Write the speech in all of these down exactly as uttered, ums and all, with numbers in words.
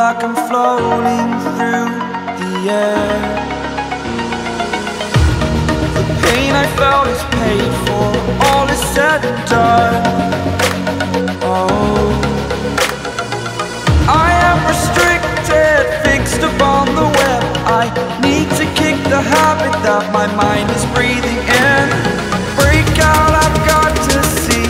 like I'm floating through the air. The pain I felt is paid for, all is said and done. Oh, I am restricted, fixed upon the web. I need to kick the habit that my mind is breathing in. Break out, I've got to see.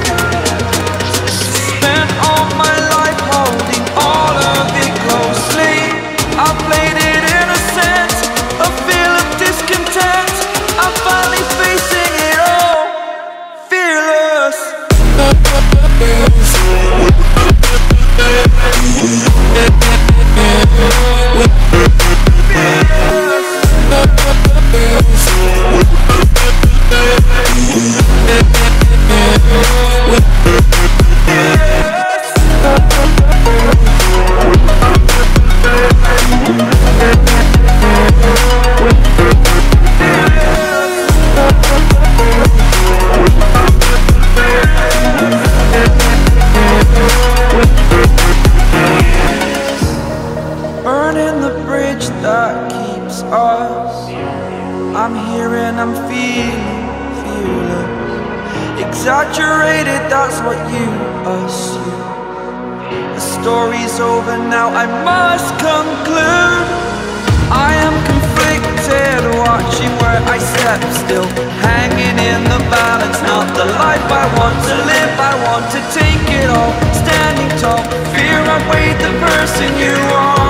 Spent all my life holding all of it closely. I played it innocent, a feel of discontent. I'm finally facing it all, fearless. Burning the bridge that keeps us. I'm here and I'm feeling fearless. Exaggerated, that's what you assume. The story's over now, I must conclude. I am conflicted, watching where I step still, hanging in the balance. Not the life I want to live, I want to take it all. Standing tall, fear I weighed the person you are.